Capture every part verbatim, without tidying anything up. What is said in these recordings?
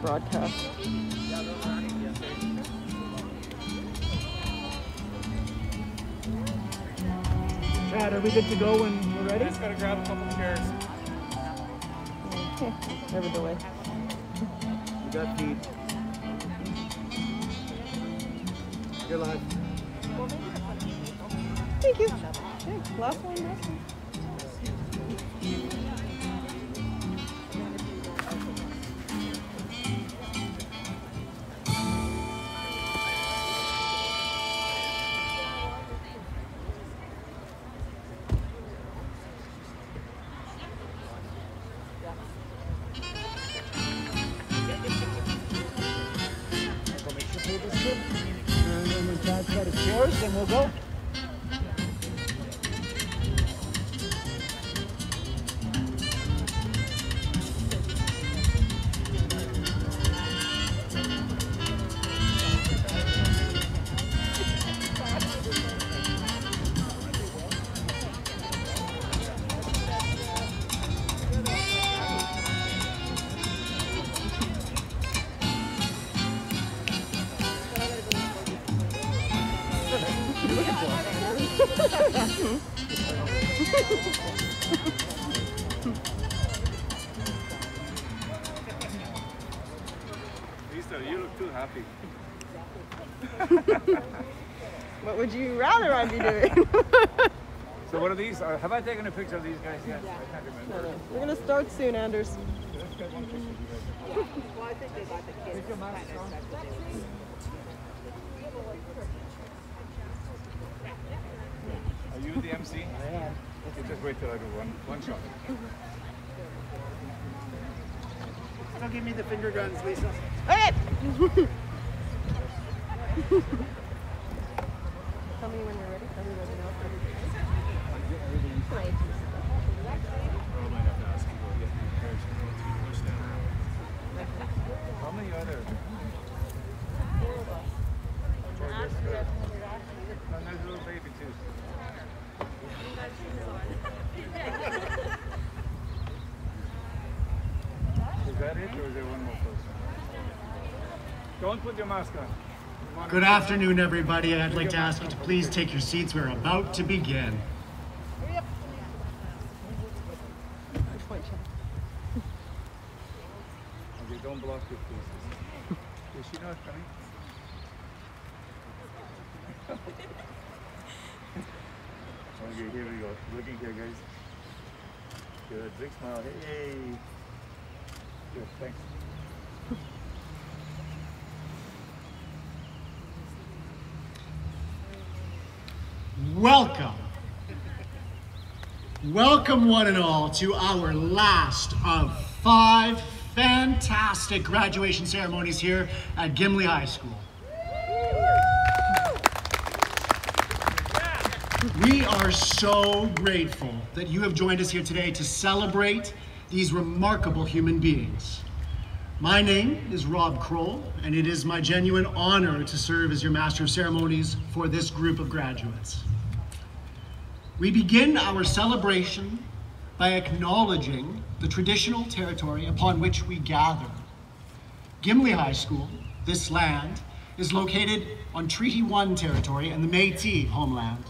broadcast. Chad, are we good to go when we're ready? I just gotta grab a couple of chairs. Okay, never delay. We got feed. You're live. Thank you. Okay, last one, last one. Then we'll go. Lisa, you look too happy. What would you rather I be doing? So what are these? Uh, have I taken a picture of these guys yet? Yeah. I can't remember. No, no. We're gonna start soon, Anders. Well, I think they got the kids kind of Are you the M C? I am. Okay, just wait till I do one, one shot. Don't give me the finger guns, Lisa. Okay! Tell me when you're ready. Tell me when you're not ready. Great. How many are there? Four of us. Oh, that's good. And there's a little baby too. Is that it, or is there one more person? Don't put your mask on. on Good afternoon, everybody. I'd like to ask you to please take your seats. We're about to begin. Okay, don't block your faces. Is she not coming? Okay, here we go. Looking here, guys. Good. Big smile. Hey. Good. Thanks. Welcome. Welcome, one and all, to our last of five fantastic graduation ceremonies here at Gimli High School. We are so grateful that you have joined us here today to celebrate these remarkable human beings. My name is Rob Kroll, and it is my genuine honor to serve as your Master of Ceremonies for this group of graduates. We begin our celebration by acknowledging the traditional territory upon which we gather. Gimli High School, this land, is located on Treaty One territory and the Métis homeland.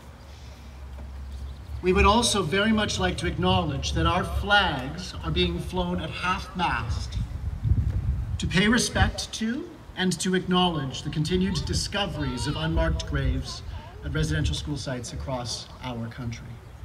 We would also very much like to acknowledge that our flags are being flown at half-mast to pay respect to and to acknowledge the continued discoveries of unmarked graves at residential school sites across our country.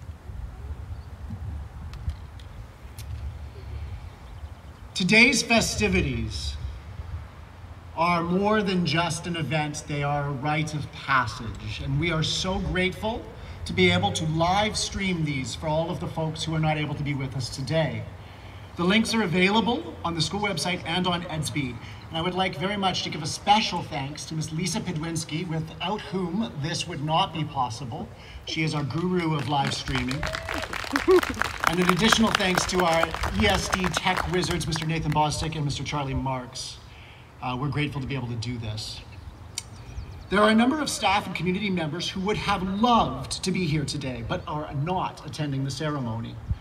Today's festivities are more than just an event, they are a rite of passage, and we are so grateful to be able to live stream these for all of the folks who are not able to be with us today. The links are available on the school website and on EdSpeed. And I would like very much to give a special thanks to Miss Lisa Pidwinski, without whom this would not be possible. She is our guru of live streaming. And an additional thanks to our E S D tech wizards, Mister Nathan Bostic and Mister Charlie Marks. Uh, we're grateful to be able to do this. There are a number of staff and community members who would have loved to be here today, but are not attending the ceremony.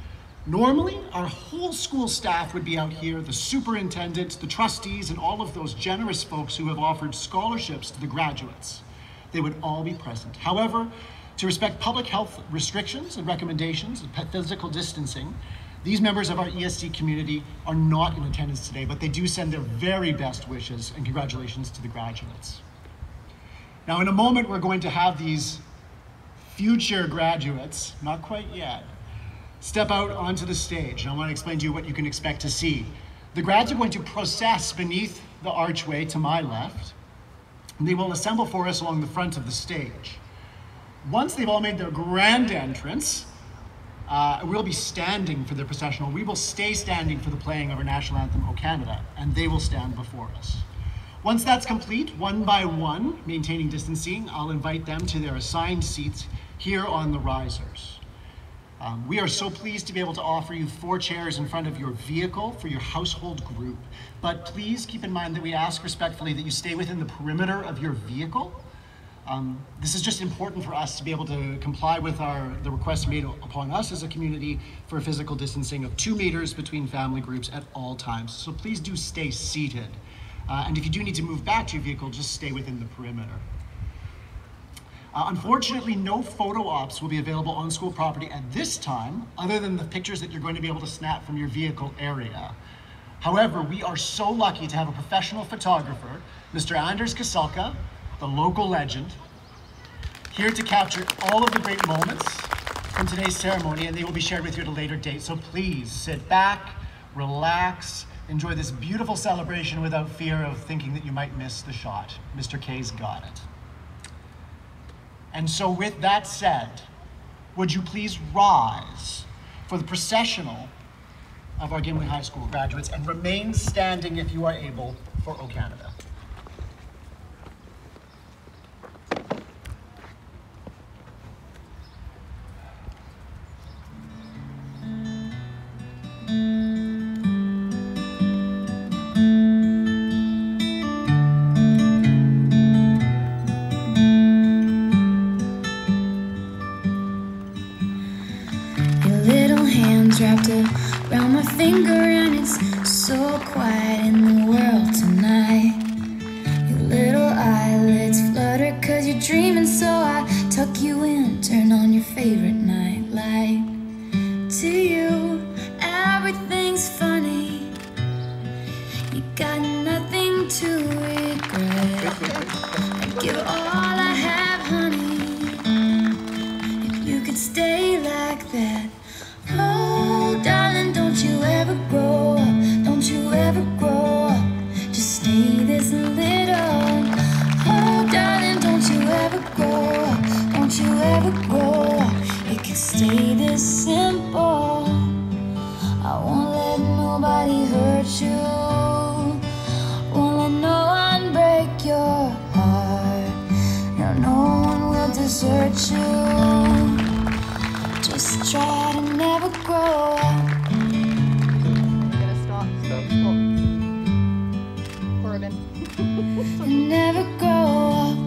Normally, our whole school staff would be out here, the superintendent, the trustees, and all of those generous folks who have offered scholarships to the graduates. They would all be present. However, to respect public health restrictions and recommendations and physical distancing, these members of our E S C community are not in attendance today, but they do send their very best wishes and congratulations to the graduates. Now, in a moment, we're going to have these future graduates, not quite yet, step out onto the stage. And I want to explain to you what you can expect to see. The grads are going to process beneath the archway to my left, and they will assemble for us along the front of the stage. Once they've all made their grand entrance, uh, we'll be standing for the processional. We will stay standing for the playing of our national anthem, O Canada, and they will stand before us. Once that's complete, one by one, maintaining distancing, I'll invite them to their assigned seats here on the risers. Um, we are so pleased to be able to offer you four chairs in front of your vehicle for your household group. But please keep in mind that we ask respectfully that you stay within the perimeter of your vehicle. Um, this is just important for us to be able to comply with our, the request made upon us as a community for physical distancing of two meters between family groups at all times. So please do stay seated. Uh, and if you do need to move back to your vehicle, just stay within the perimeter. Uh, unfortunately, no photo ops will be available on school property at this time, other than the pictures that you're going to be able to snap from your vehicle area. However, we are so lucky to have a professional photographer, Mister Anders Kasalka, the local legend, here to capture all of the great moments from today's ceremony, and they will be shared with you at a later date. So please sit back, relax, enjoy this beautiful celebration without fear of thinking that you might miss the shot. Mister K's got it. And so with that said, would you please rise for the processional of our Gimli High School graduates and remain standing if you are able for O Canada. Wrapped around my finger, and it's so quiet in the world tonight. Your little eyelids flutter cause you're dreaming, so I tuck you in, turn on your favorite night light. To you, everything's funny. You got nothing to regret. I give all I have, honey. If you could stay like that. Oh, darling, don't you ever grow up, don't you ever grow up, just stay this little. Oh, darling, don't you ever grow up, don't you ever grow up, it can stay this simple. I won't let nobody hurt you, won't let no one break your heart, no, no one will desert you. Just try to never grow up. I'm gonna stop. Stop. Oh. Corbin. And never grow up.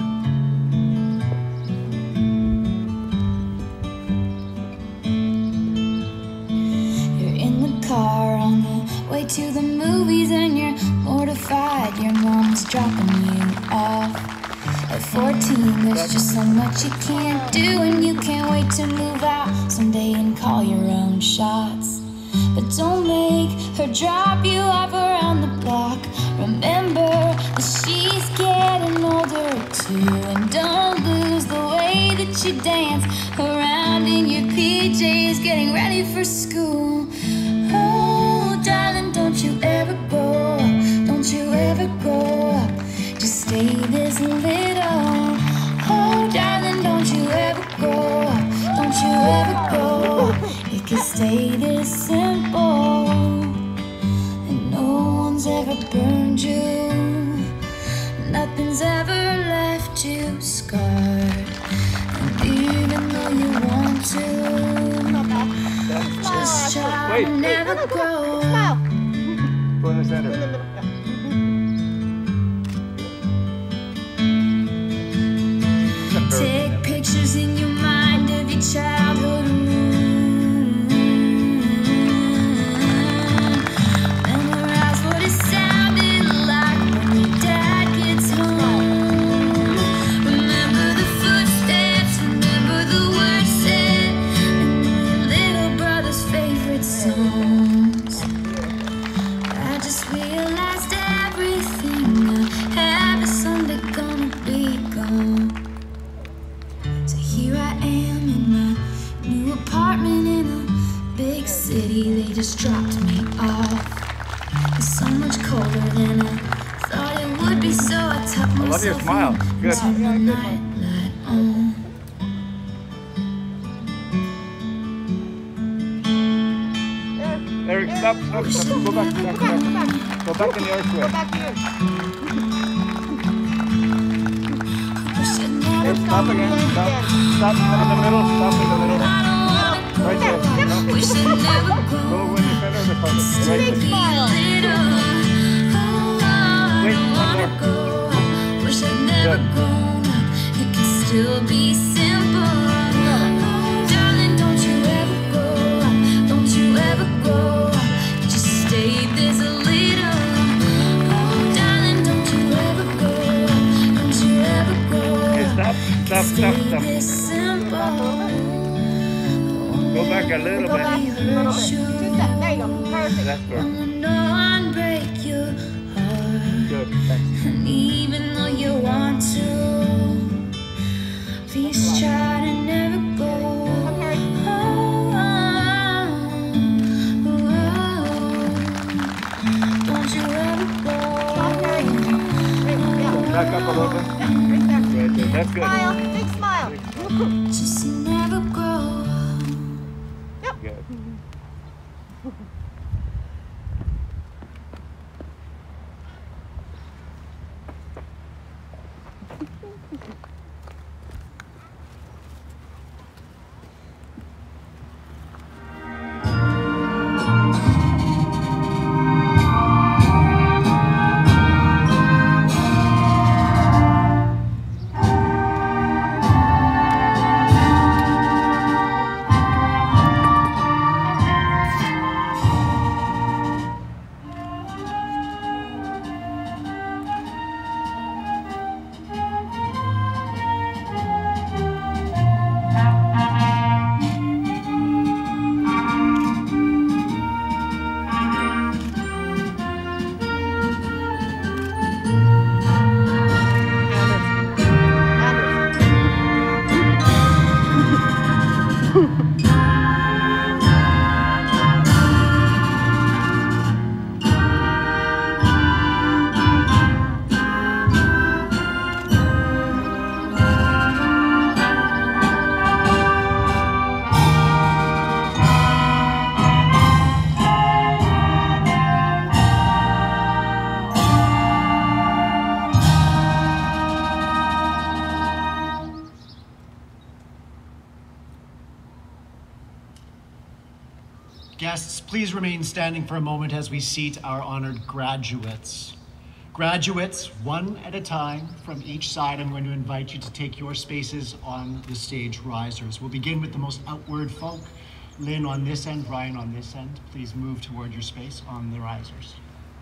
You're in the car on the way to the movies, and you're mortified your mom's dropping you off. At fourteen, there's just so much you can't do, and you can't wait to move out someday and call your own shots. But don't make her drop you off around the block. Remember that she's getting older too, and don't lose the way that you dance around in your P Js getting ready for school. Oh, darling, don't you ever grow up, don't you ever grow up, just stay this little. Oh, darling, don't you ever grow up, don't you ever grow up, it can stay this simple. And no one's ever burned you, nothing's ever left you scarred. And even though you want to, just try Wait. to never grow up. Smile. Go in the center. In the middle. Yeah. Take pictures in your mind of your childhood room. me off. It's so much colder than I thought it would be, so I tucked myself love your smile. in Good. and turned the night light on. Eric, stop, stop, stop. Go back, back, back. Go back in the other square. Back here. Wish I'd never Eric, stop again. Stop. Stop in the middle. Stop in the middle. Right there. No. wish I'd never Go grown when you center of the front. Right Big there. smile. Wait, one more. Wish I'd never Good. grown up. It can still be simple. Darling, don't you ever grow up. Don't you ever grow up. Just stay this a little. Oh, darling, don't you ever grow up. Don't you ever grow Okay, up. stop, stop, stop, Stay stop. this simple. Go back a little Go back bit. a little bit. Just that. There you go. Perfect. That's good. No one break your heart. Good. Thanks. And even though you want to, please try to never go. Okay. Oh, don't you ever go. Okay. Wait, yeah. Back up a little bit. Right there. Right there. That's good. Smile. Big smile. Just never grow. Good. Guests, please remain standing for a moment as we seat our honored graduates. Graduates, one at a time from each side, I'm going to invite you to take your spaces on the stage risers. We'll begin with the most outward folk. Lynn on this end, Brian on this end. Please move toward your space on the risers.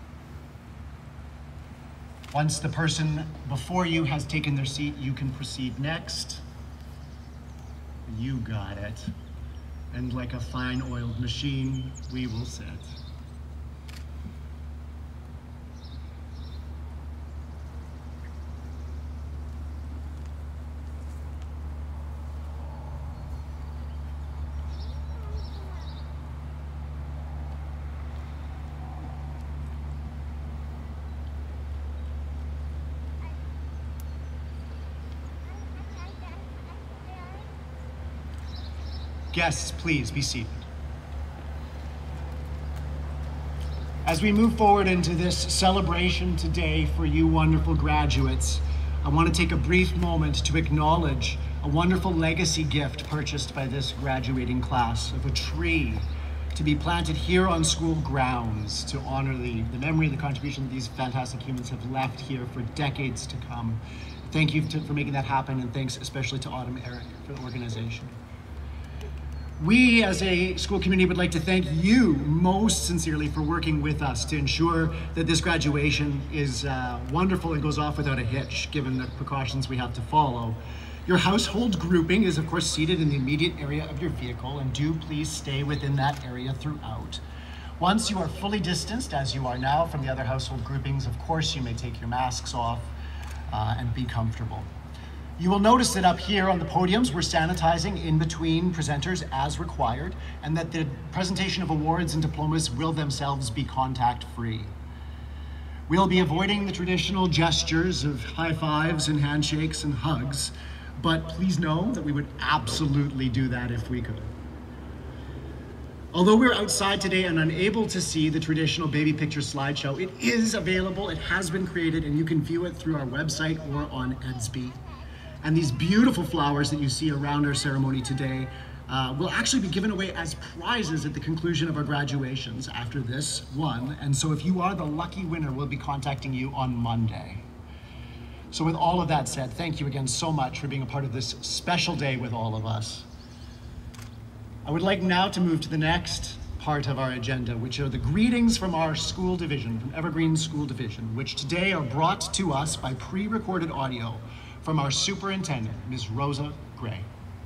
Once the person before you has taken their seat, you can proceed next. You got it. And like a fine oiled machine, we will sit. Guests, please be seated. As we move forward into this celebration today for you wonderful graduates, I want to take a brief moment to acknowledge a wonderful legacy gift purchased by this graduating class of a tree to be planted here on school grounds to honor the, the memory and the contribution that these fantastic humans have left here for decades to come. Thank you to, for making that happen, and thanks especially to Autumn Eric for the organization. We as a school community would like to thank you most sincerely for working with us to ensure that this graduation is uh, wonderful and goes off without a hitch, given the precautions we have to follow. Your household grouping is of course seated in the immediate area of your vehicle, and do please stay within that area throughout. Once you are fully distanced, as you are now, from the other household groupings, of course you may take your masks off uh, and be comfortable. You will notice that up here on the podiums, we're sanitizing in between presenters as required, and that the presentation of awards and diplomas will themselves be contact-free. We'll be avoiding the traditional gestures of high fives and handshakes and hugs, but please know that we would absolutely do that if we could. Although we're outside today and unable to see the traditional baby picture slideshow, it is available, it has been created, and you can view it through our website or on Edsby. And these beautiful flowers that you see around our ceremony today uh, will actually be given away as prizes at the conclusion of our graduations after this one. And so if you are the lucky winner, we'll be contacting you on Monday. So with all of that said, thank you again so much for being a part of this special day with all of us. I would like now to move to the next part of our agenda, which are the greetings from our school division, from Evergreen School Division, which today are brought to us by pre-recorded audio from our superintendent, Miz Rosa Gray.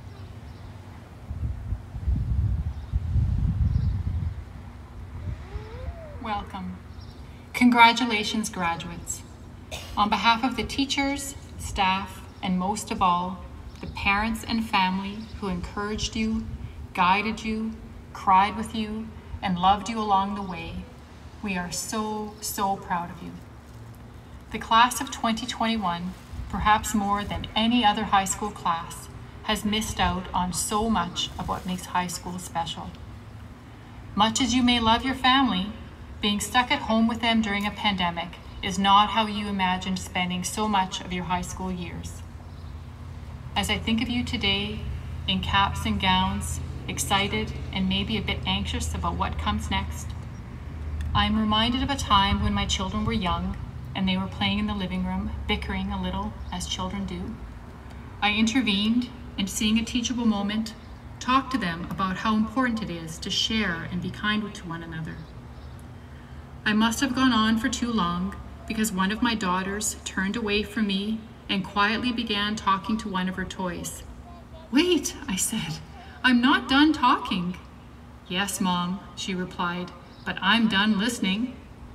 Welcome. Congratulations, graduates. On behalf of the teachers, staff, and most of all, the parents and family who encouraged you, guided you, cried with you, and loved you along the way, we are so, so proud of you. The class of twenty twenty-one, perhaps more than any other high school class, has missed out on so much of what makes high school special. Much as you may love your family, being stuck at home with them during a pandemic is not how you imagined spending so much of your high school years. As I think of you today, in caps and gowns, excited and maybe a bit anxious about what comes next, I am reminded of a time when my children were young and they were playing in the living room, bickering a little, as children do. I intervened and, seeing a teachable moment, talked to them about how important it is to share and be kind to one another. I must have gone on for too long because one of my daughters turned away from me and quietly began talking to one of her toys. "Wait," I said, "I'm not done talking." "Yes, Mom," she replied, "but I'm done listening."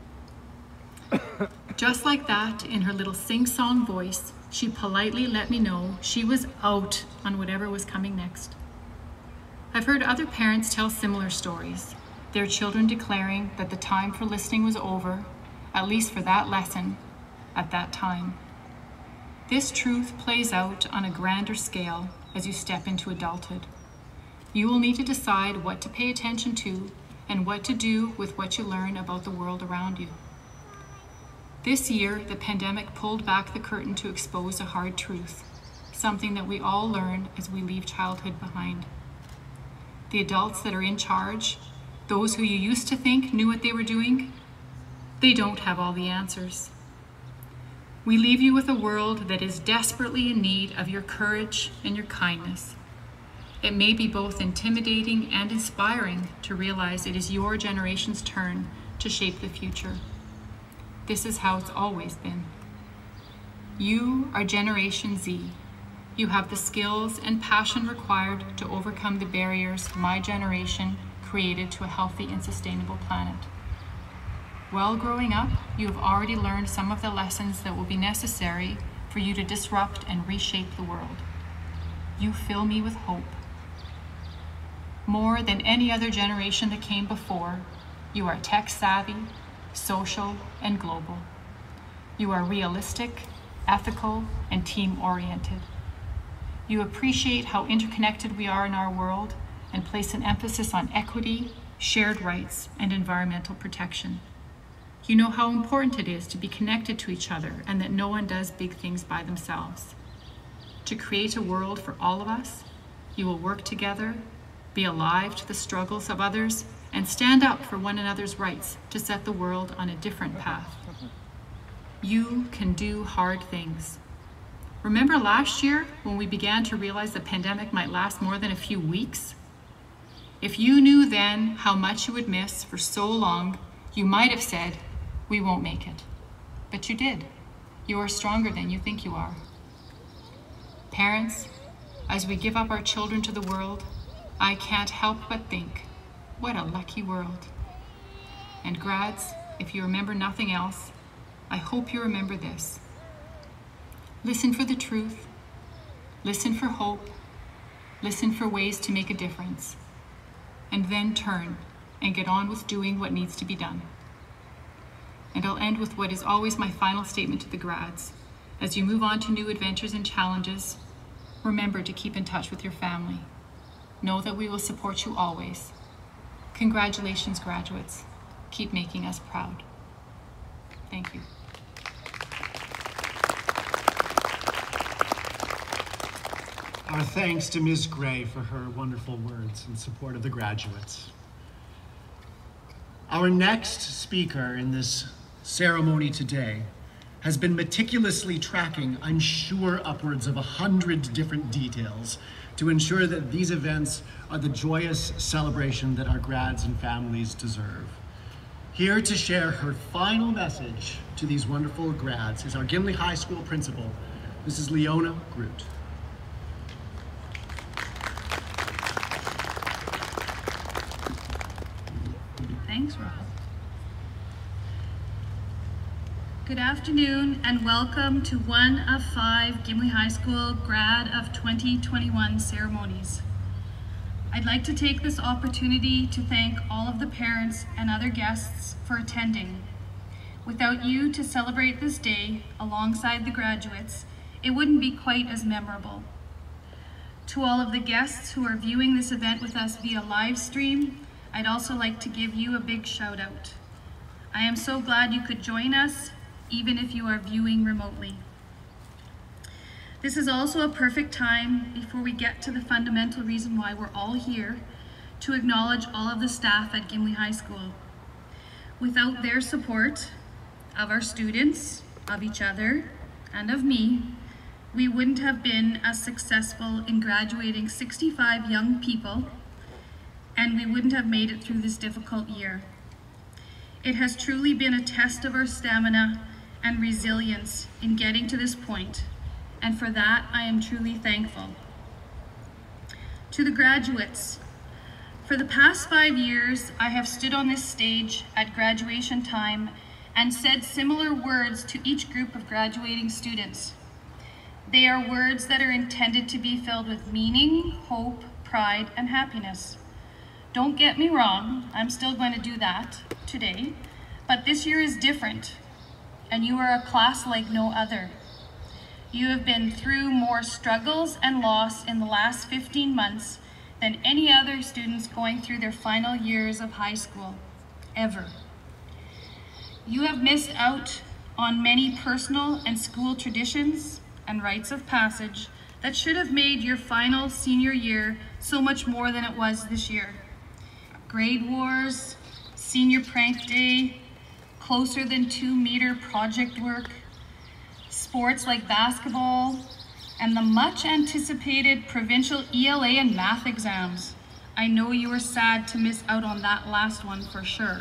Just like that, in her little sing-song voice, she politely let me know she was out on whatever was coming next. I've heard other parents tell similar stories, their children declaring that the time for listening was over, at least for that lesson, at that time. This truth plays out on a grander scale as you step into adulthood. You will need to decide what to pay attention to and what to do with what you learn about the world around you. This year, the pandemic pulled back the curtain to expose a hard truth, something that we all learn as we leave childhood behind. The adults that are in charge, those who you used to think knew what they were doing, they don't have all the answers. We leave you with a world that is desperately in need of your courage and your kindness. It may be both intimidating and inspiring to realize it is your generation's turn to shape the future. This is how it's always been. You are Generation Z. You have the skills and passion required to overcome the barriers my generation created to a healthy and sustainable planet. While growing up, you have already learned some of the lessons that will be necessary for you to disrupt and reshape the world. You fill me with hope. More than any other generation that came before, you are tech savvy, social, and global. You are realistic, ethical, and team-oriented. You appreciate how interconnected we are in our world and place an emphasis on equity, shared rights, and environmental protection. You know how important it is to be connected to each other and that no one does big things by themselves. To create a world for all of us, you will work together, be alive to the struggles of others, and stand up for one another's rights to set the world on a different path. You can do hard things. Remember last year when we began to realize the pandemic might last more than a few weeks? If you knew then how much you would miss for so long, you might have said, "We won't make it." But you did. You are stronger than you think you are. Parents, as we give up our children to the world, I can't help but think, what a lucky world. And grads, if you remember nothing else, I hope you remember this. Listen for the truth, listen for hope, listen for ways to make a difference, and then turn and get on with doing what needs to be done. And I'll end with what is always my final statement to the grads. As you move on to new adventures and challenges, remember to keep in touch with your family. Know that we will support you always. Congratulations, graduates. Keep making us proud. Thank you. Our thanks to Miz Gray for her wonderful words in support of the graduates. Our next speaker in this ceremony today has been meticulously tracking, I'm sure, upwards of a hundred different details to ensure that these events are the joyous celebration that our grads and families deserve. Here to share her final message to these wonderful grads is our Gimli High School principal, Missus Leona Groot. Thanks, Rob. Good afternoon and welcome to one of five Gimli High School Grad of twenty twenty-one ceremonies. I'd like to take this opportunity to thank all of the parents and other guests for attending. Without you to celebrate this day alongside the graduates, it wouldn't be quite as memorable. To all of the guests who are viewing this event with us via live stream, I'd also like to give you a big shout out. I am so glad you could join us, even if you are viewing remotely. This is also a perfect time, before we get to the fundamental reason why we're all here, to acknowledge all of the staff at Gimli High School. Without their support of our students, of each other, and of me, we wouldn't have been as successful in graduating sixty-five young people, and we wouldn't have made it through this difficult year. It has truly been a test of our stamina and resilience in getting to this point, and for that I am truly thankful. To the graduates, for the past five years I have stood on this stage at graduation time and said similar words to each group of graduating students. They are words that are intended to be filled with meaning, hope, pride, and happiness. Don't get me wrong, I'm still going to do that today, but this year is different, and you are a class like no other. You have been through more struggles and loss in the last fifteen months than any other students going through their final years of high school, ever. You have missed out on many personal and school traditions and rites of passage that should have made your final senior year so much more than it was this year. Grade wars, senior prank day, closer than two meter project work, sports like basketball, and the much anticipated provincial E L A and math exams. I know you were sad to miss out on that last one for sure.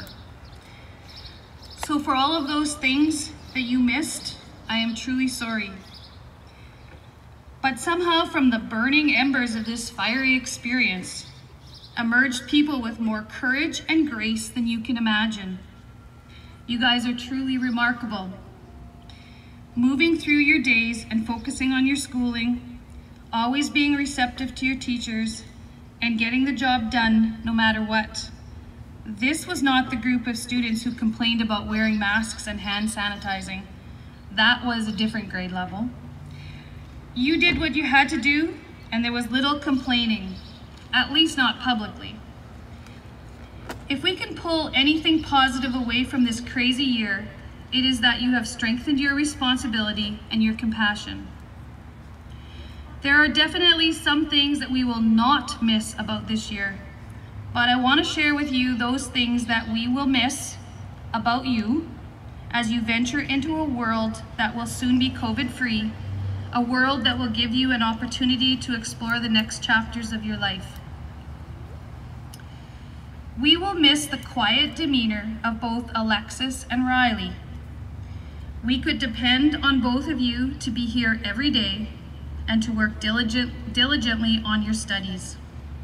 So for all of those things that you missed, I am truly sorry. But somehow from the burning embers of this fiery experience, emerged people with more courage and grace than you can imagine. You guys are truly remarkable. Moving through your days and focusing on your schooling, always being receptive to your teachers, and getting the job done no matter what. This was not the group of students who complained about wearing masks and hand sanitizing. That was a different grade level. You did what you had to do, and there was little complaining. At least not publicly. If we can pull anything positive away from this crazy year, it is that you have strengthened your responsibility and your compassion. There are definitely some things that we will not miss about this year, but I want to share with you those things that we will miss about you as you venture into a world that will soon be COVID-free, a world that will give you an opportunity to explore the next chapters of your life. We will miss the quiet demeanor of both Alexis and Riley. We could depend on both of you to be here every day and to work diligent, diligently on your studies.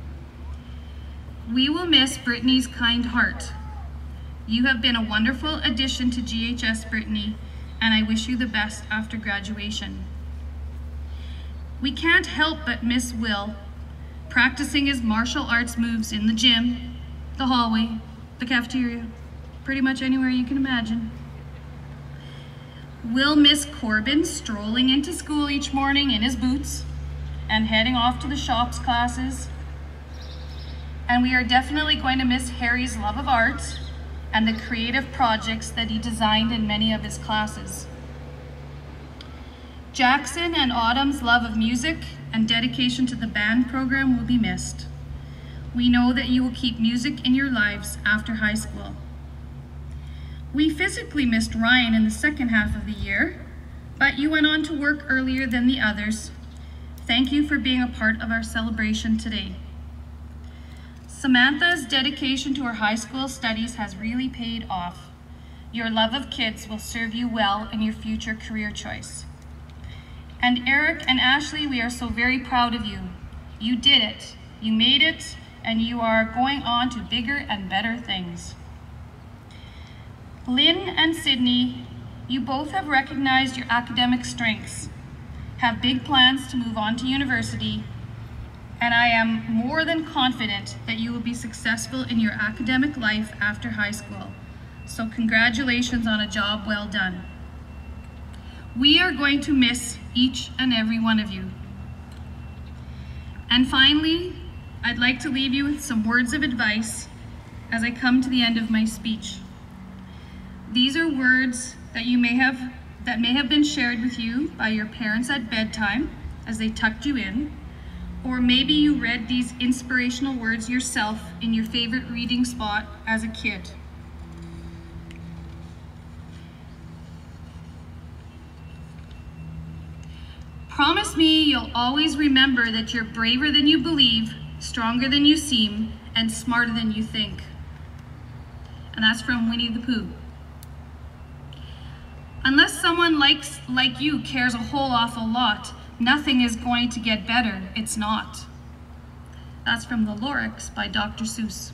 We will miss Brittany's kind heart. You have been a wonderful addition to G H S, Brittany, and I wish you the best after graduation. We can't help but miss Will, practicing his martial arts moves in the gym, the hallway, the cafeteria, pretty much anywhere you can imagine. We'll miss Corbin strolling into school each morning in his boots and heading off to the shops classes. And we are definitely going to miss Harry's love of art and the creative projects that he designed in many of his classes. Jackson and Autumn's love of music and dedication to the band program will be missed. We know that you will keep music in your lives after high school. We physically missed Ryan in the second half of the year, but you went on to work earlier than the others. Thank you for being a part of our celebration today. Samantha's dedication to her high school studies has really paid off. Your love of kids will serve you well in your future career choice. And Eric and Ashley, we are so very proud of you. You did it, you made it, and you are going on to bigger and better things. Lynn and Sydney, you both have recognized your academic strengths, have big plans to move on to university, and I am more than confident that you will be successful in your academic life after high school. So congratulations on a job well done. We are going to miss each and every one of you. And finally, I'd like to leave you with some words of advice as I come to the end of my speech. These are words that you may have that may have been shared with you by your parents at bedtime as they tucked you in, or maybe you read these inspirational words yourself in your favorite reading spot as a kid. Promise me you'll always remember that you're braver than you believe, stronger than you seem, and smarter than you think. And that's from Winnie the Pooh. Unless someone likes, like you cares a whole awful lot, nothing is going to get better. It's not. That's from The Lorax by Doctor Seuss.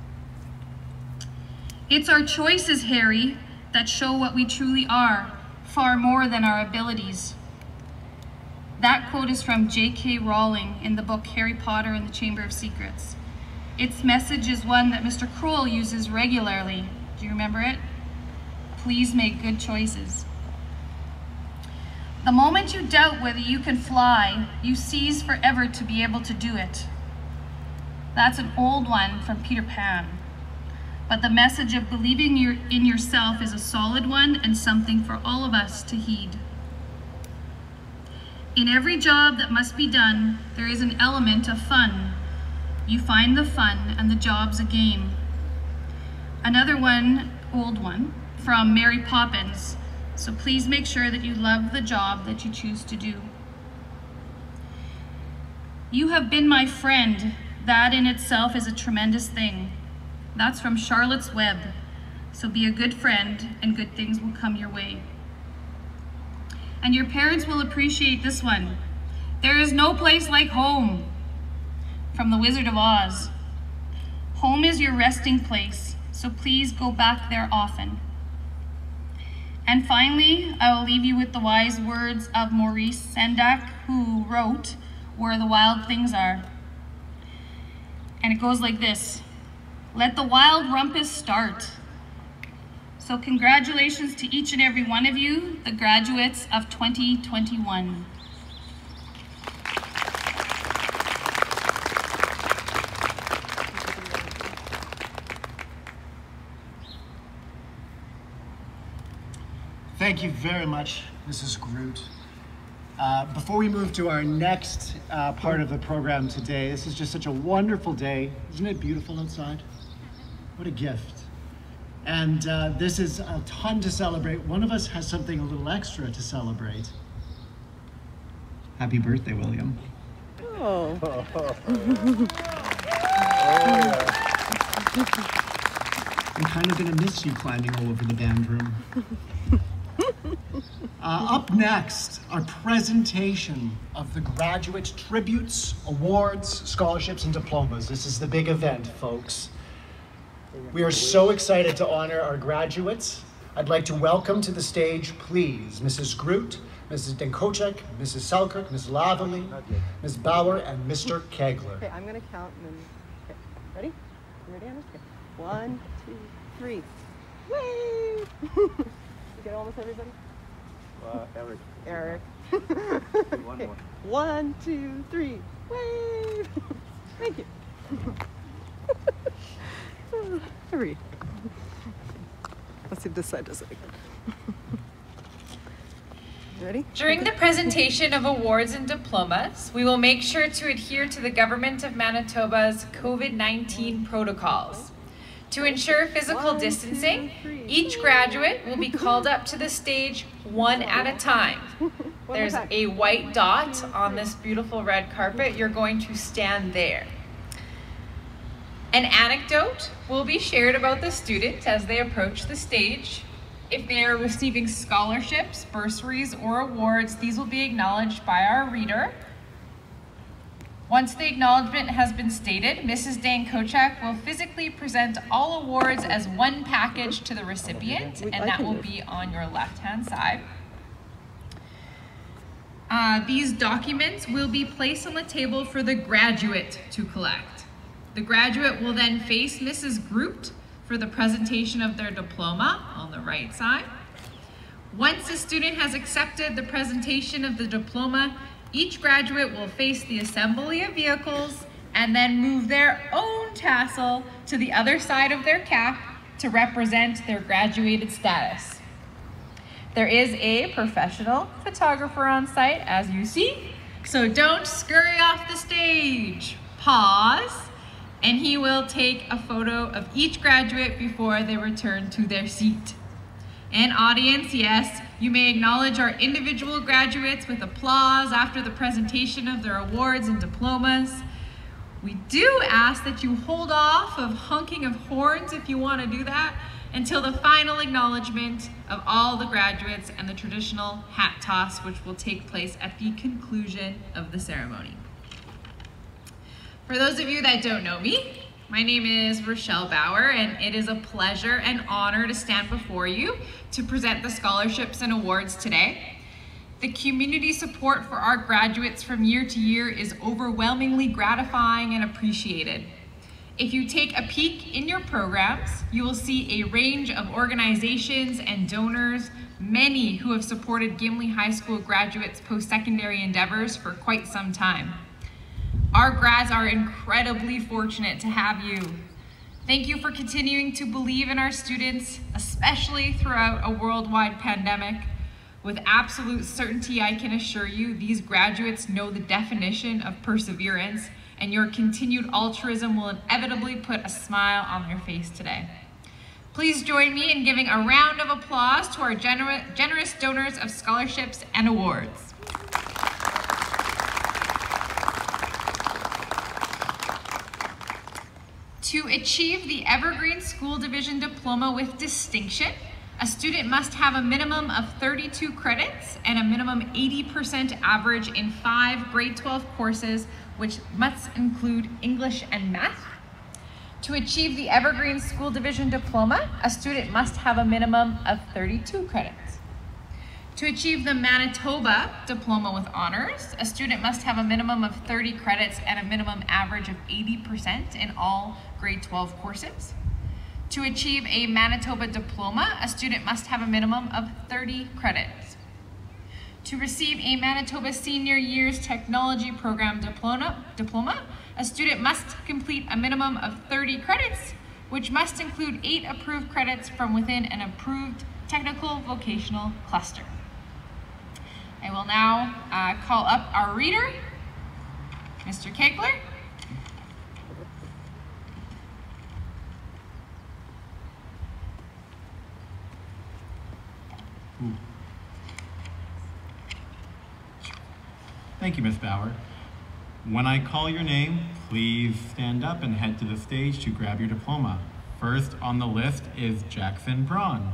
It's our choices, Harry, that show what we truly are, far more than our abilities. That quote is from J K Rowling in the book Harry Potter and the Chamber of Secrets. Its message is one that Mister Kroll uses regularly. Do you remember it? Please make good choices. The moment you doubt whether you can fly, you cease forever to be able to do it. That's an old one from Peter Pan. But the message of believing your, in yourself is a solid one and something for all of us to heed. In every job that must be done, there is an element of fun. You find the fun and the job's a game. Another one, old one, from Mary Poppins. So please make sure that you love the job that you choose to do. You have been my friend. That in itself is a tremendous thing. That's from Charlotte's Web. So be a good friend and good things will come your way. And your parents will appreciate this one. There is no place like home. From The Wizard of Oz. Home is your resting place, so please go back there often. And finally, I will leave you with the wise words of Maurice Sendak, who wrote Where the Wild Things Are. And it goes like this: let the wild rumpus start. So congratulations to each and every one of you, the graduates of twenty twenty-one. Thank you very much, Missus Groot. Uh, before we move to our next uh, part of the program today, this is just such a wonderful day. Isn't it beautiful outside? What a gift. And uh, this is a ton to celebrate. One of us has something a little extra to celebrate. Happy birthday, William. Oh. I'm kind of gonna miss you climbing all over the band room. Uh, up next, our presentation of the graduate tributes, awards, scholarships, and diplomas. This is the big event, folks. We are so excited to honor our graduates. I'd like to welcome to the stage, please, Missus Groot, Missus Denkochek, Missus Selkirk, Miz Lavallee, Miz Bauer, and Mister Kegler. Okay, I'm gonna count and then, okay, ready? You ready, Anna? Okay. One, two, three. Wave! You get almost everybody? Uh, Eric. Eric. One Okay. more. One, two, three. Wave! Thank you. Hurry. Let's see if this side does it again. Ready? During the presentation of awards and diplomas, we will make sure to adhere to the Government of Manitoba's COVID nineteen protocols. To ensure physical One, distancing, two, three. each graduate will be called up to the stage one at a time. One more There's time. a white dot on this beautiful red carpet. You're going to stand there. An anecdote will be shared about the student as they approach the stage. If they are receiving scholarships, bursaries, or awards, these will be acknowledged by our reader. Once the acknowledgement has been stated, Missus Dankochak will physically present all awards as one package to the recipient, and that will be on your left-hand side. Uh, these documents will be placed on the table for the graduate to collect. The graduate will then face Missus Groot for the presentation of their diploma on the right side. Once the student has accepted the presentation of the diploma, each graduate will face the assembly of vehicles and then move their own tassel to the other side of their cap to represent their graduated status. There is a professional photographer on site, as you see, so don't scurry off the stage. Pause, and he will take a photo of each graduate before they return to their seat. And audience, yes, you may acknowledge our individual graduates with applause after the presentation of their awards and diplomas. We do ask that you hold off of honking of horns if you want to do that until the final acknowledgement of all the graduates and the traditional hat toss, which will take place at the conclusion of the ceremony. For those of you that don't know me, my name is Rochelle Bauer, and it is a pleasure and honor to stand before you to present the scholarships and awards today. The community support for our graduates from year to year is overwhelmingly gratifying and appreciated. If you take a peek in your programs, you will see a range of organizations and donors, many who have supported Gimli High School graduates' post-secondary endeavors for quite some time. Our grads are incredibly fortunate to have you. Thank you for continuing to believe in our students, especially throughout a worldwide pandemic. With absolute certainty, I can assure you these graduates know the definition of perseverance, and your continued altruism will inevitably put a smile on their face today. Please join me in giving a round of applause to our gener- generous donors of scholarships and awards. To achieve the Evergreen School Division Diploma with distinction, a student must have a minimum of thirty-two credits and a minimum eighty percent average in five grade twelve courses, which must include English and math. To achieve the Evergreen School Division Diploma, a student must have a minimum of thirty-two credits. To achieve the Manitoba Diploma with Honors, a student must have a minimum of thirty credits and a minimum average of eighty percent in all grade twelve courses. To achieve a Manitoba Diploma, a student must have a minimum of thirty credits. To receive a Manitoba Senior Years Technology Program diploma, diploma, a student must complete a minimum of thirty credits, which must include eight approved credits from within an approved technical vocational cluster. I will now uh, call up our reader, Mister Kegler. Ooh. Thank you, Miz Bauer. When I call your name, please stand up and head to the stage to grab your diploma. First on the list is Jackson Braun.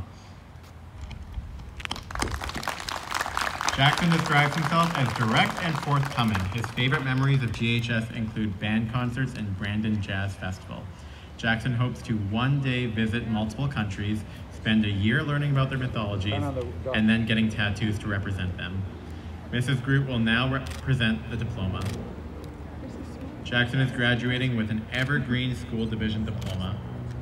Jackson describes himself as direct and forthcoming. His favorite memories of G H S include band concerts and Brandon Jazz Festival. Jackson hopes to one day visit multiple countries, spend a year learning about their mythologies, and then getting tattoos to represent them. Missus Groot will now present the diploma. Jackson is graduating with an Evergreen School Division diploma.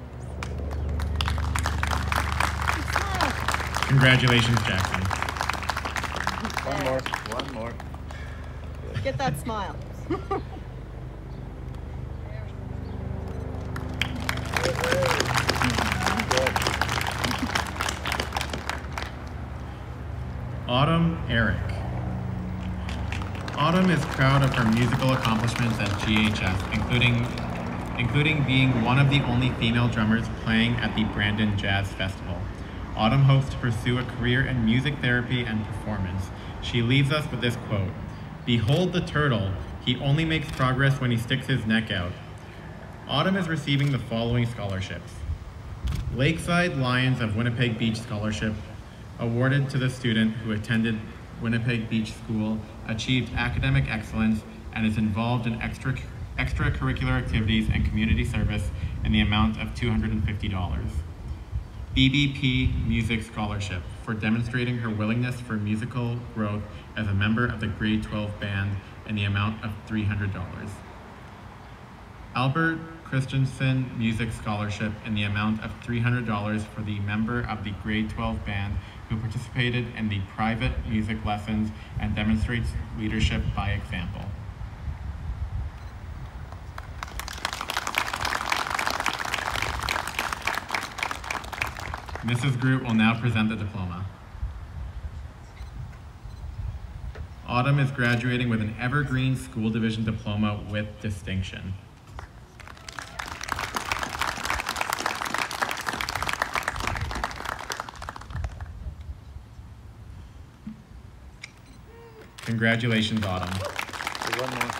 Congratulations, Jackson. One more, one more. Get that smile. Autumn Eric. Autumn is proud of her musical accomplishments at G H S, including, including being one of the only female drummers playing at the Brandon Jazz Festival. Autumn hopes to pursue a career in music therapy and performance. She leaves us with this quote: "Behold the turtle, he only makes progress when he sticks his neck out." Autumn is receiving the following scholarships: Lakeside Lions of Winnipeg Beach Scholarship, awarded to the student who attended Winnipeg Beach School, achieved academic excellence, and is involved in extra, extracurricular activities and community service in the amount of two hundred fifty dollars. B B P Music Scholarship for demonstrating her willingness for musical growth as a member of the grade twelve band in the amount of three hundred dollars. Albert Christensen Music Scholarship in the amount of three hundred dollars for the member of the grade twelve band who participated in the private music lessons and demonstrates leadership by example. Missus Groot will now present the diploma. Autumn is graduating with an Evergreen School Division diploma with distinction. Congratulations, Autumn. One more.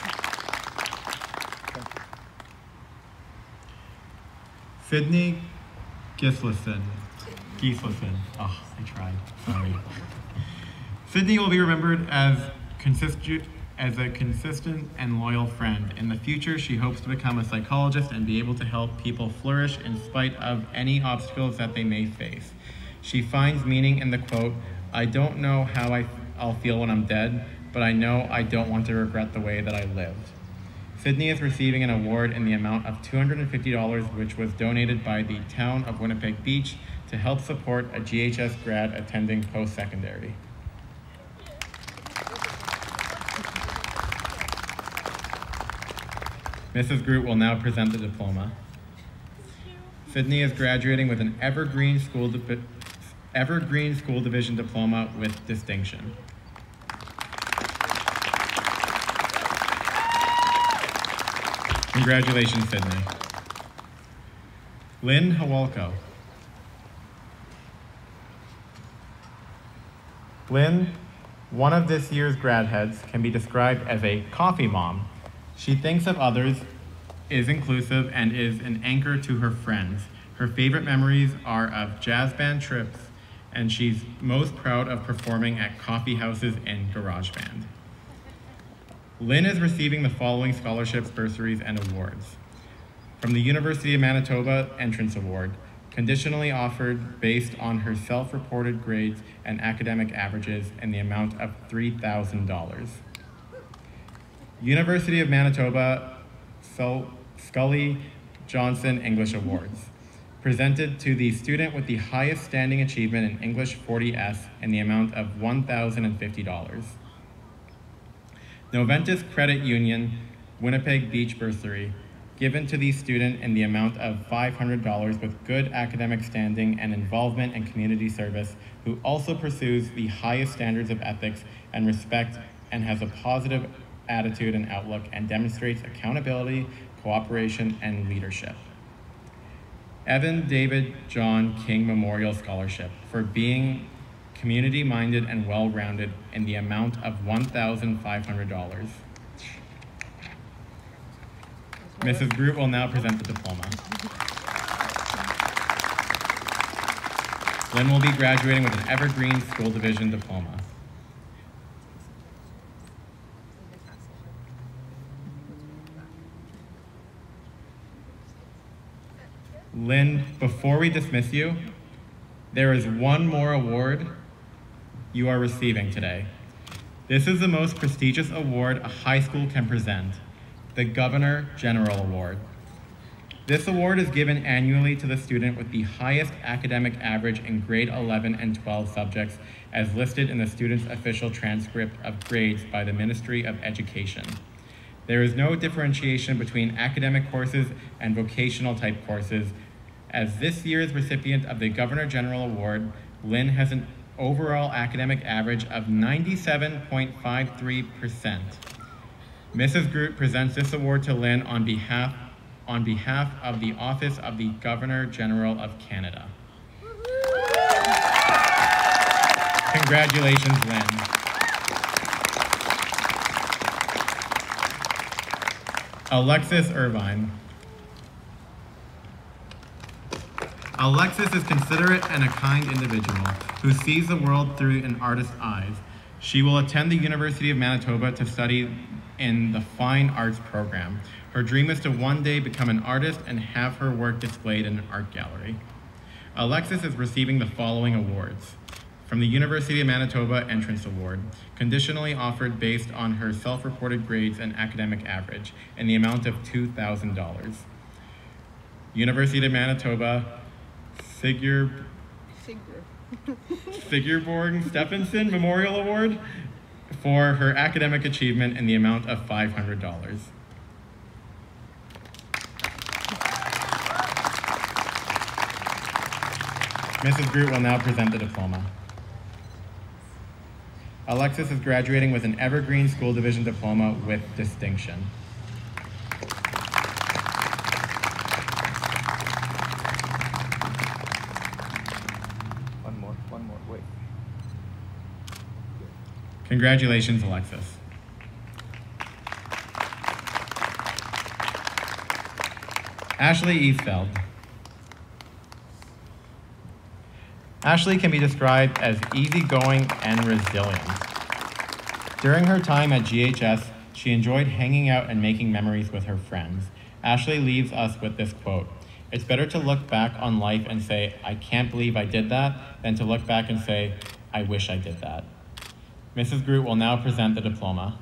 Sydney Gislason. Gislason. Oh, I tried. Sorry. Sydney will be remembered as consistent as a consistent and loyal friend. In the future, she hopes to become a psychologist and be able to help people flourish in spite of any obstacles that they may face. She finds meaning in the quote, "I don't know how I, I'll feel when I'm dead, but I know I don't want to regret the way that I lived." Sydney is receiving an award in the amount of two hundred fifty dollars, which was donated by the town of Winnipeg Beach to help support a G H S grad attending post-secondary. Missus Groot will now present the diploma. Sydney is graduating with an Evergreen School, Di- Evergreen School Division diploma with distinction. Congratulations, Sydney. Lynn Hawalko. Lynn, one of this year's grad heads, can be described as a coffee mom. She thinks of others, is inclusive, and is an anchor to her friends. Her favorite memories are of jazz band trips, and she's most proud of performing at coffee houses and garage band. Lynn is receiving the following scholarships, bursaries, and awards. From the University of Manitoba Entrance Award, conditionally offered based on her self-reported grades and academic averages in the amount of three thousand dollars. University of Manitoba Scully Johnson English Awards, presented to the student with the highest standing achievement in English forty S in the amount of one thousand fifty dollars. Noventus Credit Union Winnipeg Beach Bursary, given to the student in the amount of five hundred dollars with good academic standing and involvement in community service, who also pursues the highest standards of ethics and respect and has a positive attitude and outlook and demonstrates accountability, cooperation, and leadership. Evan David John King Memorial Scholarship for being community-minded and well-rounded in the amount of one thousand five hundred dollars. Missus Groot will now present the diploma. Lynn will be graduating with an Evergreen School Division diploma. Lynn, before we dismiss you, There is one more award you are receiving today. This is the most prestigious award a high school can present, the Governor General Award. This award is given annually to the student with the highest academic average in grade eleven and twelve subjects as listed in the student's official transcript of grades by the Ministry of Education. There is no differentiation between academic courses and vocational type courses. As this year's recipient of the Governor General Award, Lynn has an overall academic average of ninety-seven point five three percent. Missus Groot presents this award to Lynn on behalf, on behalf of the Office of the Governor General of Canada. Congratulations, Lynn. Alexis Irvine. Alexis is considerate and a kind individual who sees the world through an artist's eyes. She will attend the University of Manitoba to study in the Fine Arts program. Her dream is to one day become an artist and have her work displayed in an art gallery. Alexis is receiving the following awards. From the University of Manitoba Entrance Award, conditionally offered based on her self-reported grades and academic average, in the amount of two thousand dollars. University of Manitoba Figure, Figureborg Stephenson Memorial Award for her academic achievement in the amount of five hundred dollars. Missus Groot will now present the diploma. Alexis is graduating with an Evergreen School Division Diploma with distinction. One more, one more, wait. Congratulations, Alexis. Ashley Eastfeld. Ashley can be described as easygoing and resilient. During her time at G H S, she enjoyed hanging out and making memories with her friends. Ashley leaves us with this quote: "It's better to look back on life and say, I can't believe I did that, than to look back and say, I wish I did that." Missus Groot will now present the diploma.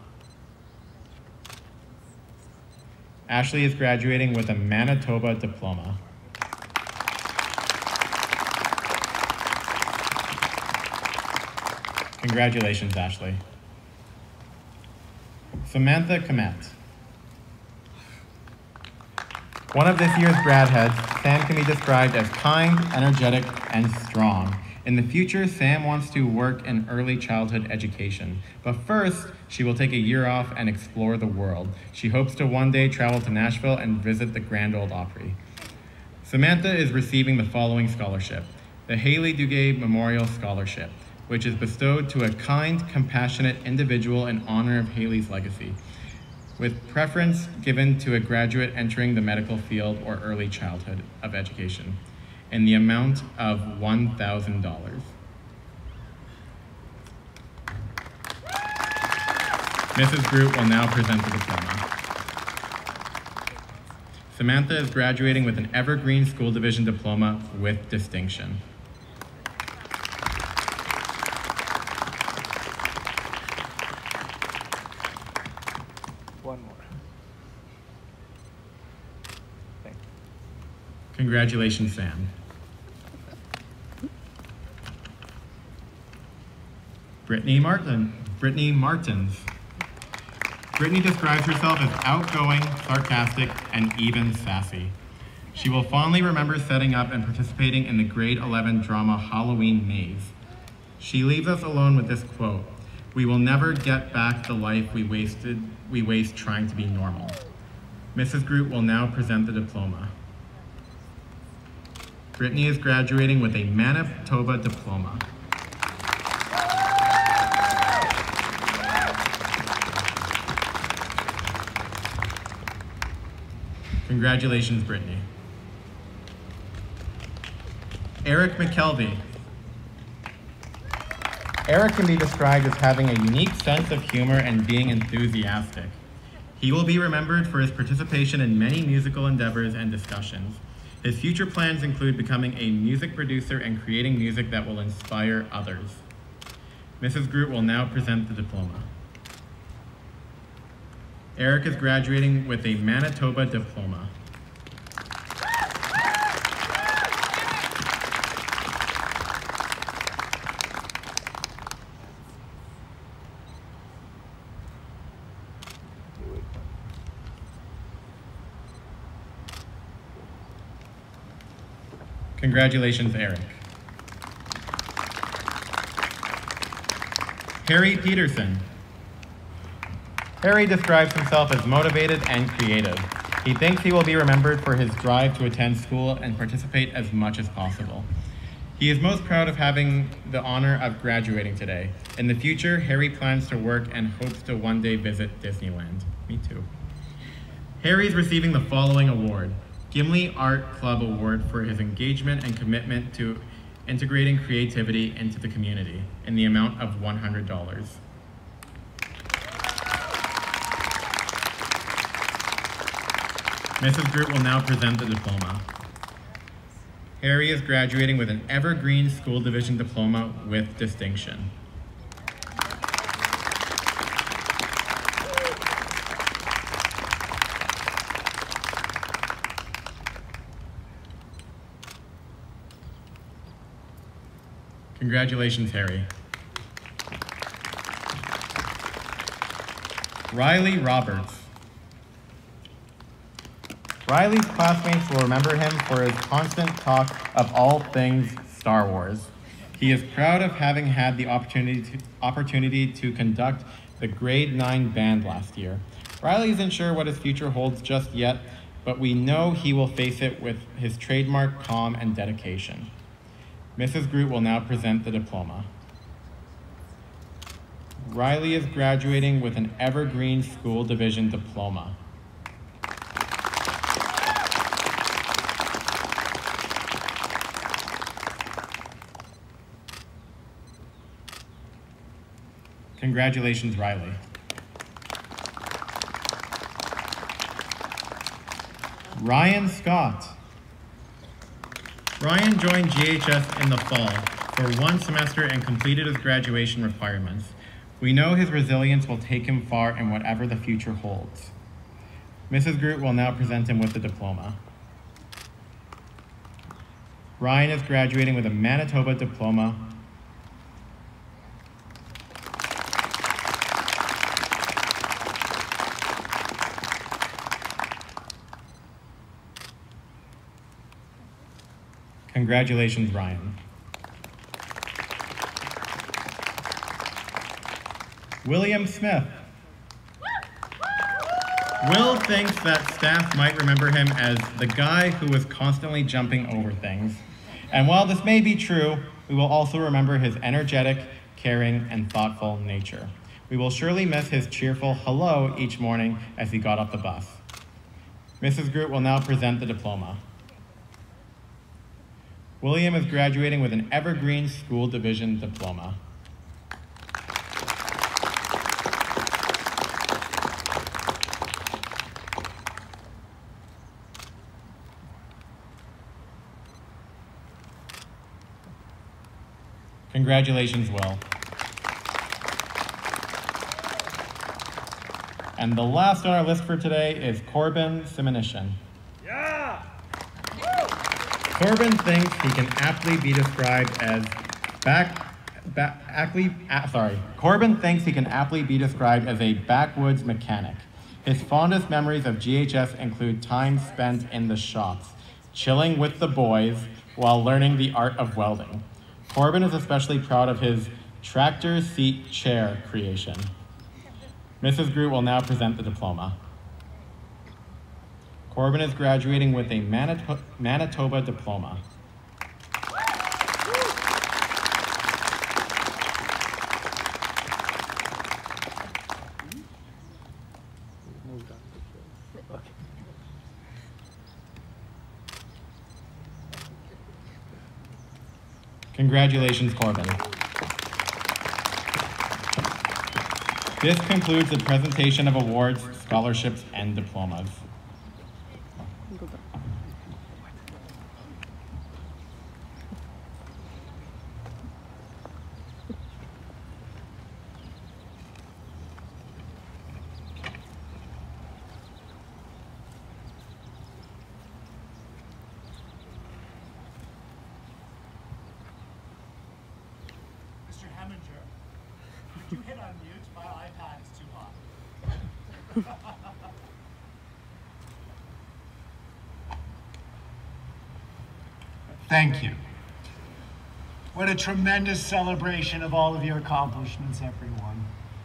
Ashley is graduating with a Manitoba diploma. Congratulations, Ashley. Samantha Komet. One of this year's grad heads, Sam can be described as kind, energetic, and strong. In the future, Sam wants to work in early childhood education. But first, she will take a year off and explore the world. She hopes to one day travel to Nashville and visit the Grand Ole Opry. Samantha is receiving the following scholarship: the Haley Duguay Memorial Scholarship, which is bestowed to a kind, compassionate individual in honor of Haley's legacy, with preference given to a graduate entering the medical field or early childhood of education, in the amount of one thousand dollars. Missus Groot will now present the diploma. Samantha is graduating with an Evergreen School Division Diploma with distinction. One more. Thanks. Congratulations, Sam. Brittany Martin. Brittany Martins. Brittany describes herself as outgoing, sarcastic, and even sassy. She will fondly remember setting up and participating in the grade eleven drama Halloween Maze. She leaves us alone with this quote: "We will never get back the life we wasted, we waste trying to be normal." Missus Groot will now present the diploma. Brittany is graduating with a Manitoba diploma. Congratulations, Brittany. Eric McKelvey. Eric can be described as having a unique sense of humor and being enthusiastic. He will be remembered for his participation in many musical endeavors and discussions. His future plans include becoming a music producer and creating music that will inspire others. Missus Groot will now present the diploma. Eric is graduating with a Manitoba diploma. Congratulations, Eric. Harry Peterson. Harry describes himself as motivated and creative. He thinks he will be remembered for his drive to attend school and participate as much as possible. He is most proud of having the honor of graduating today. In the future, Harry plans to work and hopes to one day visit Disneyland. Me too. Harry is receiving the following award: Gimli Art Club Award for his engagement and commitment to integrating creativity into the community in the amount of one hundred dollars. Missus Groot will now present the diploma. Harry is graduating with an Evergreen School Division diploma with distinction. Congratulations, Harry. Riley Roberts. Riley's classmates will remember him for his constant talk of all things Star Wars. He is proud of having had the opportunity to, opportunity to conduct the grade nine band last year. Riley isn't sure what his future holds just yet, but we know he will face it with his trademark calm and dedication. Missus Groot will now present the diploma. Riley is graduating with an Evergreen School Division diploma. Congratulations, Riley. Ryan Scott. Ryan joined G H S in the fall for one semester and completed his graduation requirements. We know his resilience will take him far in whatever the future holds. Missus Groot will now present him with the diploma. Ryan is graduating with a Manitoba diploma. Congratulations, Ryan. William Smith. Will thinks that staff might remember him as the guy who was constantly jumping over things. And while this may be true, we will also remember his energetic, caring, and thoughtful nature. We will surely miss his cheerful hello each morning as he got off the bus. Missus Groot will now present the diploma. William is graduating with an Evergreen School Division diploma. Congratulations, Will. And the last on our list for today is Corbin Simonishin. Yeah! Corbin thinks he can aptly be described as back, back aptly, uh, sorry. Corbin thinks he can aptly be described as a backwoods mechanic. His fondest memories of G H S include time spent in the shops, chilling with the boys while learning the art of welding. Corbin is especially proud of his tractor seat chair creation. Missus Groot will now present the diploma. Corbin is graduating with a Manito- Manitoba diploma. Congratulations, Corbin. This concludes the presentation of awards, scholarships, and diplomas. Heminger, could you hit unmute? My iPad is too hot. Thank you. What a tremendous celebration of all of your accomplishments, everyone.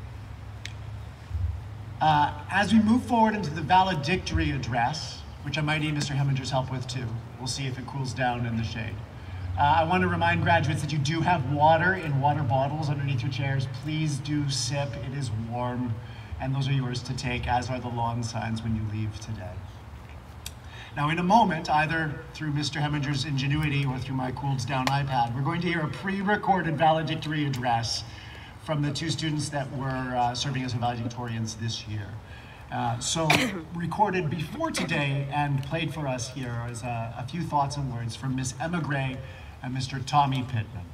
Uh, as we move forward into the valedictory address, which I might need Mister Heminger's help with too. We'll see if it cools down in the shade. Uh, I want to remind graduates that you do have water in water bottles underneath your chairs. Please do sip, it is warm, and those are yours to take, as are the lawn signs when you leave today. Now in a moment, either through Mister Heminger's ingenuity or through my cooled down iPad, we're going to hear a pre-recorded valedictory address from the two students that were uh, serving as valedictorians this year. Uh, so recorded before today and played for us here is a, a few thoughts and words from Miss Emma Gray and Mister Tommy Pittman.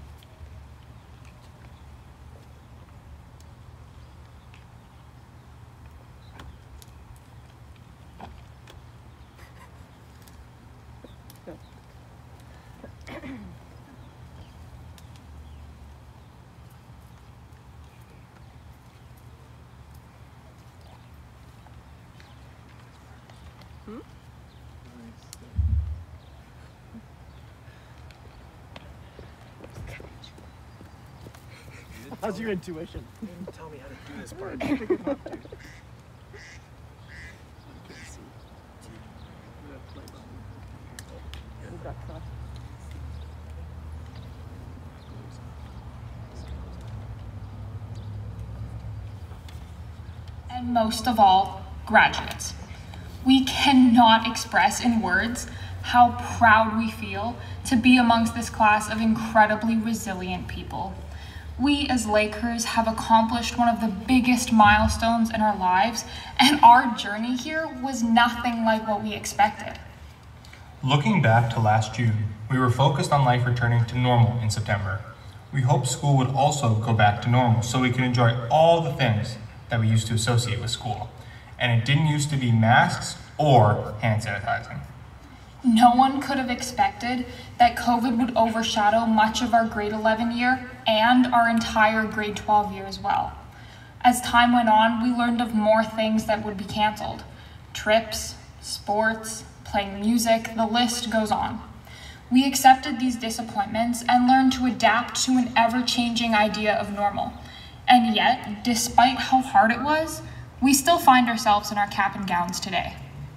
Hmm? How's your intuition? You didn't tell me how to do this part. Pick it up, dude. We've got sauce. And most of all, graduates. We cannot express in words how proud we feel to be amongst this class of incredibly resilient people. We as Lakers have accomplished one of the biggest milestones in our lives, and our journey here was nothing like what we expected. Looking back to last June, we were focused on life returning to normal in September. We hoped school would also go back to normal so we could enjoy all the things that we used to associate with school. And it didn't used to be masks or hand sanitizing. No one could have expected that COVID would overshadow much of our grade eleven year and our entire grade twelve year as well. As time went on, we learned of more things that would be canceled. Trips, sports, playing music, the list goes on. We accepted these disappointments and learned to adapt to an ever-changing idea of normal. And yet, despite how hard it was, we still find ourselves in our cap and gowns today.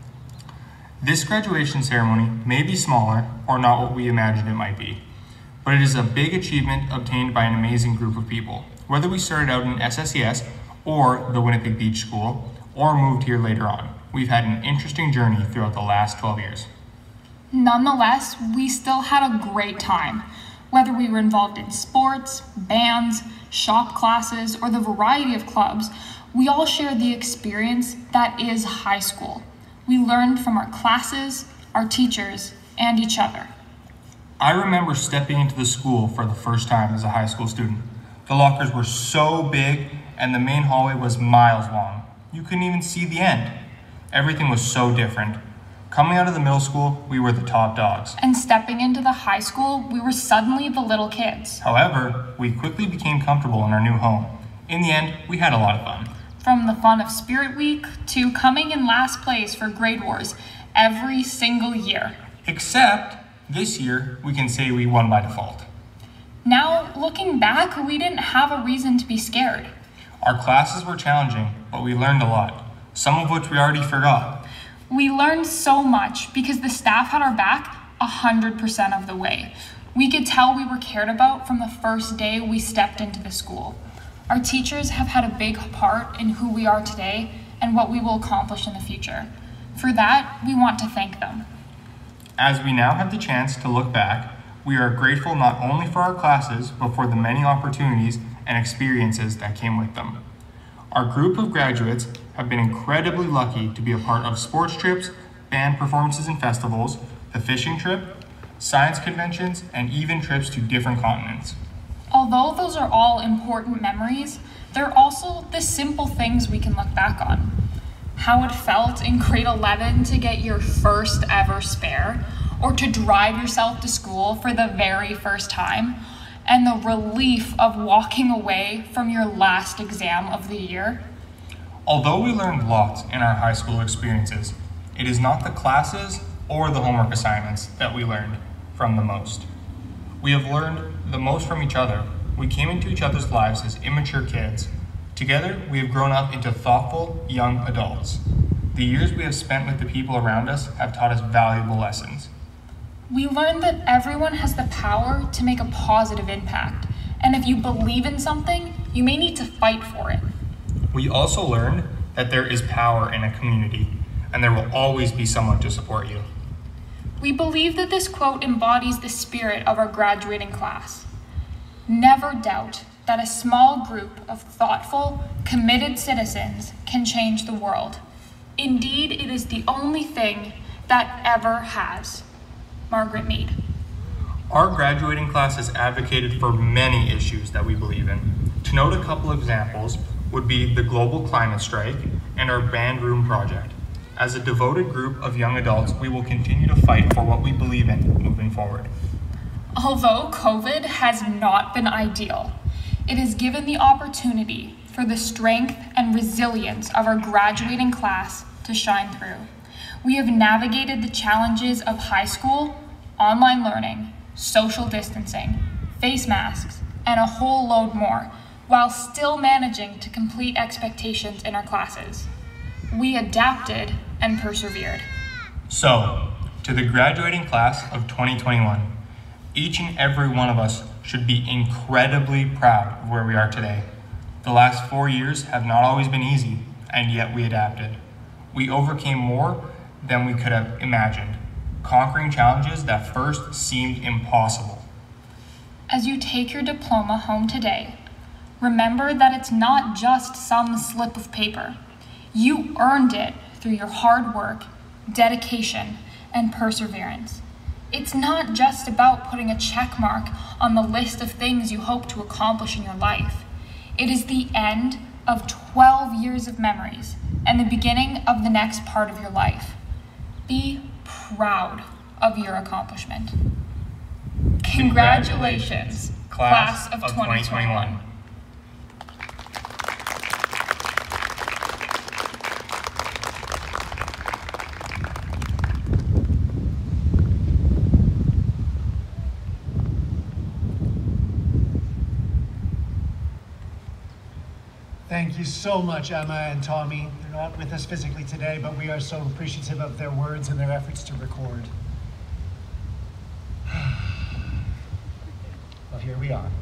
This graduation ceremony may be smaller or not what we imagined it might be, but it is a big achievement obtained by an amazing group of people. Whether we started out in S S E S or the Winnipeg Beach School or moved here later on, we've had an interesting journey throughout the last twelve years. Nonetheless, we still had a great time. Whether we were involved in sports, bands, shop classes, or the variety of clubs, we all shared the experience that is high school. We learned from our classes, our teachers, and each other. I remember stepping into the school for the first time as a high school student. The lockers were so big and the main hallway was miles long. You couldn't even see the end. Everything was so different. Coming out of the middle school, we were the top dogs. And stepping into the high school, we were suddenly the little kids. However, we quickly became comfortable in our new home. In the end, we had a lot of fun. From the fun of Spirit Week to coming in last place for grade wars every single year. Except this year, we can say we won by default. Now, looking back, we didn't have a reason to be scared. Our classes were challenging, but we learned a lot, some of which we already forgot. We learned so much because the staff had our back one hundred percent of the way. We could tell we were cared about from the first day we stepped into the school. Our teachers have had a big part in who we are today and what we will accomplish in the future. For that, we want to thank them. As we now have the chance to look back, we are grateful not only for our classes, but for the many opportunities and experiences that came with them. Our group of graduates have been incredibly lucky to be a part of sports trips, band performances and festivals, the fishing trip, science conventions, and even trips to different continents. Although those are all important memories, they're also the simple things we can look back on. How it felt in grade eleven to get your first ever spare, or to drive yourself to school for the very first time, and the relief of walking away from your last exam of the year? Although we learned lots in our high school experiences, it is not the classes or the homework assignments that we learned from the most. We have learned the most from each other. We came into each other's lives as immature kids. Together, we have grown up into thoughtful young adults. The years we have spent with the people around us have taught us valuable lessons. We learned that everyone has the power to make a positive impact, and if you believe in something, you may need to fight for it. We also learned that there is power in a community, and there will always be someone to support you. We believe that this quote embodies the spirit of our graduating class. Never doubt that a small group of thoughtful, committed citizens can change the world. Indeed, it is the only thing that ever has. Margaret Mead. Our graduating class has advocated for many issues that we believe in. To note a couple examples would be the global climate strike and our band room project. As a devoted group of young adults, we will continue to fight for what we believe in moving forward. Although COVID has not been ideal, it has given the opportunity for the strength and resilience of our graduating class to shine through. We have navigated the challenges of high school, online learning, social distancing, face masks, and a whole load more, while still managing to complete expectations in our classes. We adapted and persevered. So, to the graduating class of twenty twenty-one, each and every one of us should be incredibly proud of where we are today. The last four years have not always been easy, and yet we adapted. We overcame more than we could have imagined, conquering challenges that first seemed impossible. As you take your diploma home today, remember that it's not just some slip of paper. You earned it through your hard work, dedication, and perseverance. It's not just about putting a check mark on the list of things you hope to accomplish in your life. It is the end of twelve years of memories and the beginning of the next part of your life. Be proud of your accomplishment. Congratulations, class of twenty twenty-one. Thank you so much, Emma and Tommy. They're not with us physically today, but we are so appreciative of their words and their efforts to record. Well, here we are.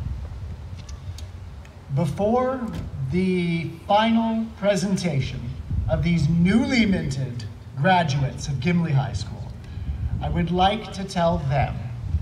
Before the final presentation of these newly minted graduates of Gimli High School, I would like to tell them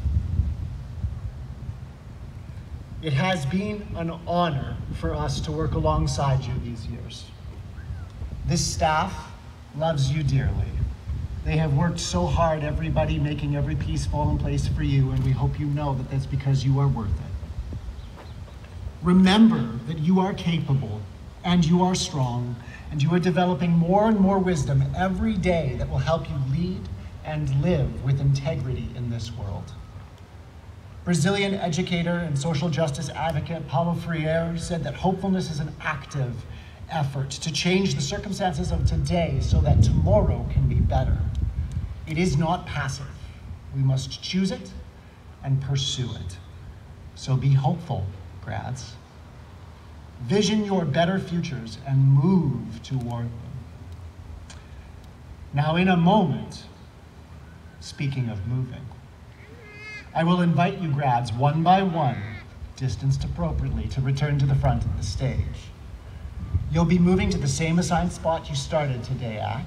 it has been an honor for us to work alongside you these years. This staff loves you dearly. They have worked so hard, everybody, making every piece fall in place for you, and we hope you know that that's because you are worth it. Remember that you are capable, and you are strong, and you are developing more and more wisdom every day that will help you lead and live with integrity in this world. Brazilian educator and social justice advocate Paulo Freire said that hopefulness is an active effort to change the circumstances of today so that tomorrow can be better. It is not passive. We must choose it and pursue it. So be hopeful, grads. Vision your better futures and move toward them. Now, in a moment, speaking of moving, I will invite you grads one by one, distanced appropriately, to return to the front of the stage. You'll be moving to the same assigned spot you started today at,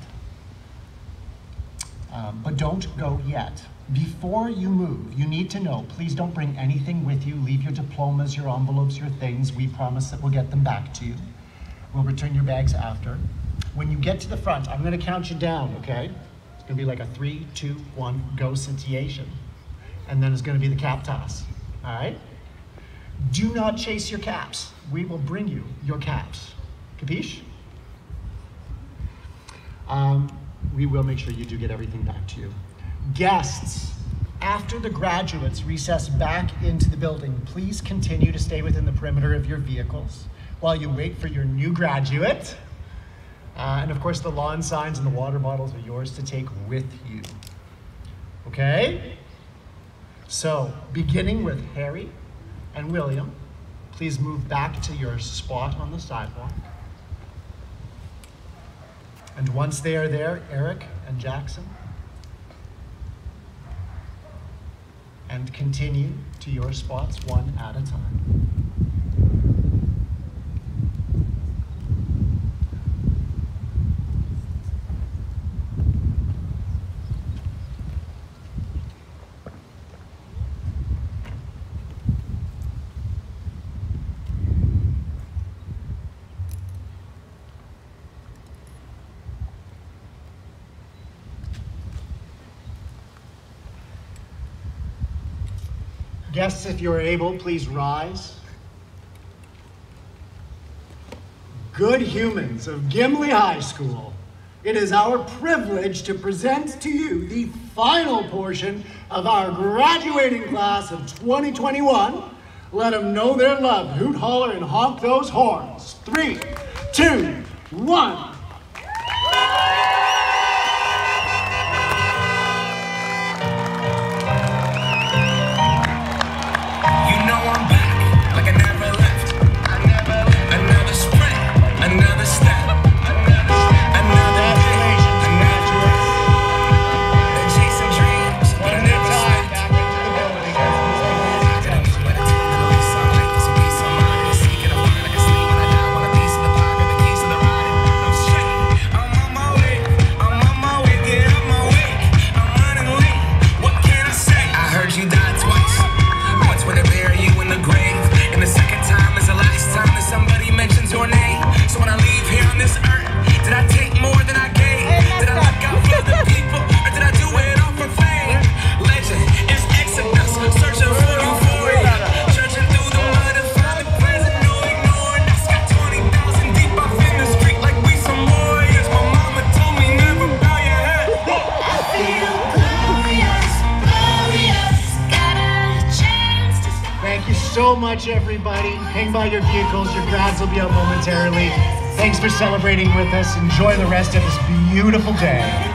um, but don't go yet. Before you move, you need to know, please don't bring anything with you. Leave your diplomas, your envelopes, your things. We promise that we'll get them back to you. We'll return your bags after. When you get to the front, I'm gonna count you down, okay? It's gonna be like a three, two, one, go situation. And then it's going to be the cap toss, all right? Do not chase your caps. We will bring you your caps. Capiche? Um, we will make sure you do get everything back to you. Guests, After the graduates recess back into the building, please continue to stay within the perimeter of your vehicles while you wait for your new graduate. Uh, and of course, the lawn signs and the water bottles are yours to take with you. Okay? So, beginning with Harry and William, please move back to your spot on the sidewalk. And once they are there, Eric and Jackson, and continue to your spots one at a time. Guests, if you're able, please rise. Good humans of Gimli High School, it is our privilege to present to you the final portion of our graduating class of twenty twenty-one. Let them know their love. Hoot, holler, and honk those horns. Three, two, one. So much, everybody. Hang by your vehicles. Your grads will be out momentarily. Thanks for celebrating with us. Enjoy the rest of this beautiful day.